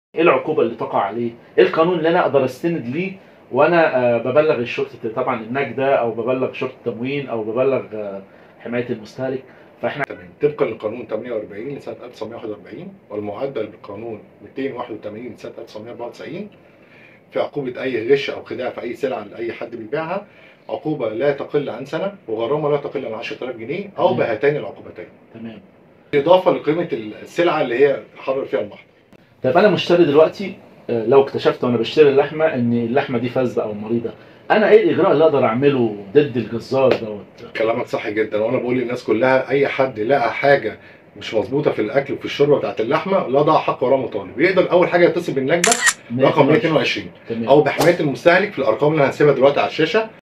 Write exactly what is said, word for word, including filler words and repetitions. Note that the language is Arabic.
ايه العقوبه اللي تقع عليه؟ ايه القانون اللي انا اقدر استند ليه وانا آه، ببلغ الشرطه طبعا النجده، او ببلغ شرطه التموين، او ببلغ آه، حمايه المستهلك؟ فاحنا تمام. طبقا لقانون ثمانية وأربعين لسنه ألف وتسعمائة وواحد وأربعين والمعدل بقانون مئتين وواحد وثمانين لسنه ألف وتسعمائة وأربعة وتسعين في عقوبه اي غش او خداع في اي سلعه لاي حد بيبيعها، عقوبه لا تقل عن سنه وغرامه لا تقل عن عشرة آلاف جنيه او تمام. بهاتين العقوبتين، تمام. اضافه لقيمه السلعه اللي هي حرر فيها المحضر. طيب انا مشتري دلوقتي، آه، لو اكتشفت وانا بشتري اللحمه ان اللحمه دي فاسده او مريضه، انا ايه الاجراء اللي اقدر اعمله ضد الجزار دوت؟ كلامك صح جدا، وانا بقول للناس كلها اي حد لقى حاجه مش مظبوطه في الاكل وفي الشوربه بتاعت اللحمه لا ضاع حق ولا مطالب، يقدر اول حاجه يتصل بالنجده رقم مئة واثنين وعشرين تمام. او بحمايه المستهلك في الارقام اللي هنسيبها دلوقتي على الشاشه.